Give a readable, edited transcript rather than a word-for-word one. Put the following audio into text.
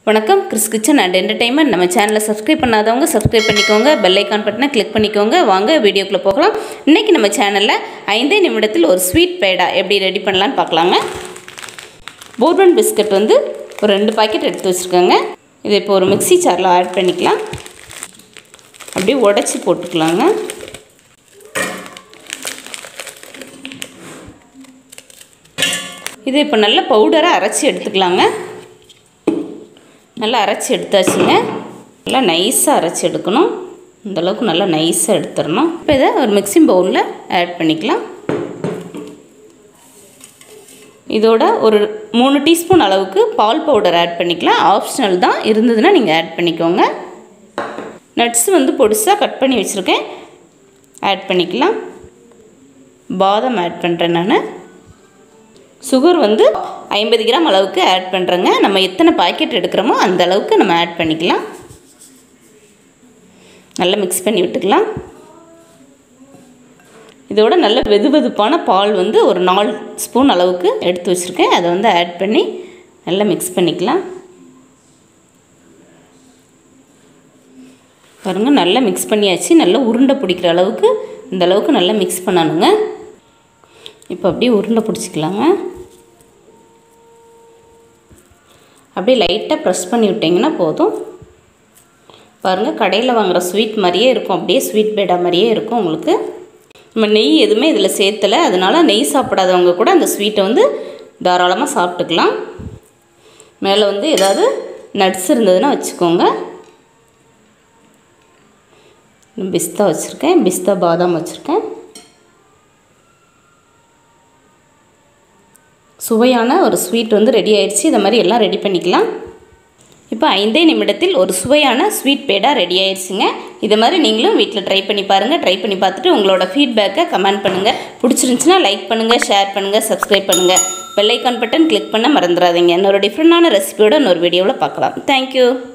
வணக்கம் Chris kitchen and entertainment. நம்ம சேனலை சப்ஸ்கிரைப் பண்ணாதவங்க சப்ஸ்கிரைப் பண்ணிக்கோங்க, பெல் ஐக்கான் பட்டனை கிளிக் பண்ணிக்கோங்க. வாங்க வீடியோக்குள்ளே போகலாம். இன்றைக்கி நம்ம சேனலில் 5 நிமிடத்தில் ஒரு ஸ்வீட் பேடா எப்படி ரெடி பண்ணலான்னு பார்க்கலாங்க. போர்பன் பிஸ்கட் வந்து ஒரு 2 பாக்கெட் எடுத்து வச்சுருக்கோங்க. இதை இப்போ ஒரு மிக்ஸி ஜாரில் ஆட் பண்ணிக்கலாம். அப்படியே உடச்சி போட்டுக்கலாங்க. இதை இப்போ நல்ல பவுடராக அரைச்சி எடுத்துக்கலாங்க. நல்லா அரைச்சி எடுத்தாச்சுங்க. நல்லா நைஸாக அரைச்சி எடுக்கணும். இந்தளவுக்கு நல்லா நைஸாக எடுத்துடணும். இப்போ இதை ஒரு மிக்சிங் பவுலில் ஆட் பண்ணிக்கலாம். இதோட ஒரு 3 டீஸ்பூன் அளவுக்கு பால் பவுடர் ஆட் பண்ணிக்கலாம். ஆப்ஷனல் தான், இருந்ததுன்னா நீங்கள் ஆட் பண்ணிக்கோங்க. நட்ஸ் வந்து பொடிசாக கட் பண்ணி வச்சுருக்கேன், ஆட் பண்ணிக்கலாம். பாதாம் ஆட் பண்ணுறேன் நான். சுகர் வந்து 50 கிராம் அளவுக்கு ஆட் பண்ணுறேங்க. நம்ம எத்தனை பாக்கெட் எடுக்கிறோமோ அந்த அளவுக்கு நம்ம ஆட் பண்ணிக்கலாம். நல்லா மிக்ஸ் பண்ணி விட்டுக்கலாம். இதோட நல்ல வெதுவெதுப்பான பால் வந்து ஒரு 4 ஸ்பூன் அளவுக்கு எடுத்து வச்சுருக்கேன். அதை வந்து ஆட் பண்ணி நல்லா மிக்ஸ் பண்ணிக்கலாம். பாருங்கள், நல்லா மிக்ஸ் பண்ணியாச்சு. நல்லா உருண்டை பிடிக்கிற அளவுக்கு இந்த அளவுக்கு நல்லா மிக்ஸ் பண்ணணுங்க. இப்போ அப்படியே உருண்டை பிடிச்சிக்கலாங்க. அப்படியே லைட்டாக ப்ரெஸ் பண்ணி விட்டிங்கன்னா போதும். பாருங்கள், கடையில் வாங்குகிற ஸ்வீட் மாதிரியே இருக்கும். அப்படியே ஸ்வீட் பேடா மாதிரியே இருக்கும் உங்களுக்கு. நம்ம நெய் எதுவுமே இதில் சேர்த்தலை, அதனால் நெய் சாப்பிடாதவங்க கூட அந்த ஸ்வீட்டை வந்து தாராளமாக சாப்பிட்டுக்கலாம். மேலே வந்து ஏதாவது நட்ஸ் இருந்ததுன்னா வச்சுக்கோங்க. பிஸ்தா வச்சுருக்கேன், பிஸ்தா பாதாம் வச்சுருக்கேன். சுவையான ஒரு ஸ்வீட் வந்து ரெடி ஆயிடுச்சு. இதை மாதிரி எல்லாம் ரெடி பண்ணிக்கலாம். இப்போ 5 நிமிடத்தில் ஒரு சுவையான ஸ்வீட் பேடா ரெடி ஆயிடுச்சுங்க. இதை மாதிரி நீங்களும் வீட்டில் ட்ரை பண்ணி பாருங்கள். ட்ரை பண்ணி பார்த்துட்டு உங்களோட ஃபீட்பேக்கை கமெண்ட் பண்ணுங்கள். பிடிச்சிருந்துச்சுன்னா லைக் பண்ணுங்கள், ஷேர் பண்ணுங்கள், சப்ஸ்கிரைப் பண்ணுங்கள். பெல் ஐக்கான் பட்டன் கிளிக் பண்ண மறந்துடாதீங்க. இன்னொரு டிஃப்ரெண்டான ரெசிபியோட இன்னொரு வீடியோவில் பார்க்கலாம். தேங்க்யூ.